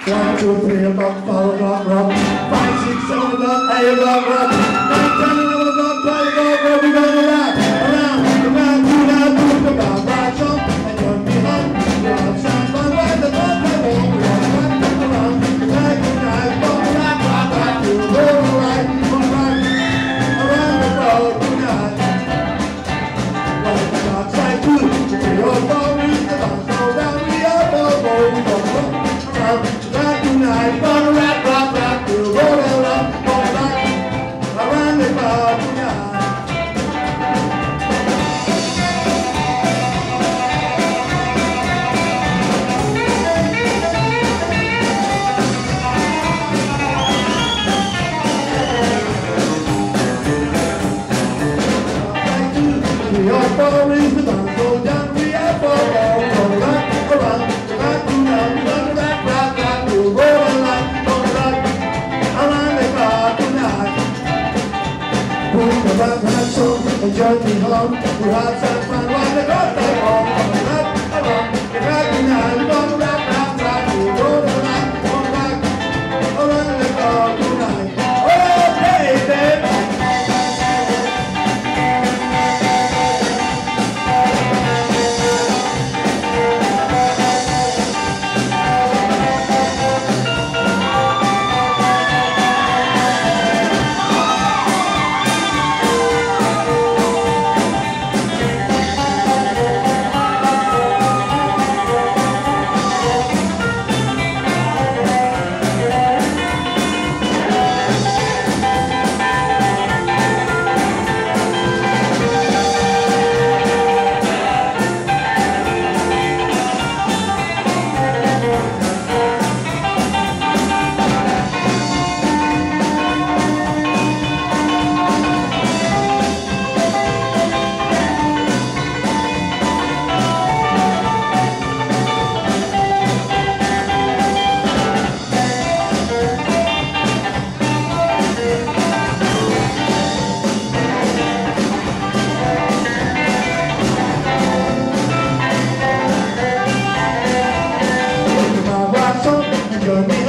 1, 2, 3 o'clock, 4 o'clock, rock. 5, 6, 7 o'clock, 8 o'clock, rock. 9, 10, 11 o'clock, 12 o'clock, rock. We're gonna rock around, around, do that, do the bar, march on, and you'll be home. We'll have some fun when the ball play on. We'll have fun around, like a night, rock, rock, rock, rock. We'll roll right, around the world tonight. Well, the dark side too, we all go, we the bounce go down, we all go, we go rock tonight. Gonna rock, rock, rock, we'll roll it up, roll rock around the bar tonight. We are for is the bounce go down, we are for roll rock around, rock tonight. We're gonna rock, rock, rock, we'll roll it up, roll rock around the bar tonight. Put the rock song and journey home. We'll have some fun while the God take home. Rock around the bar tonight. We're gonna rock, rock, rock, we'll roll it up, roll rock around the bar tonight. Okay, baby. Join me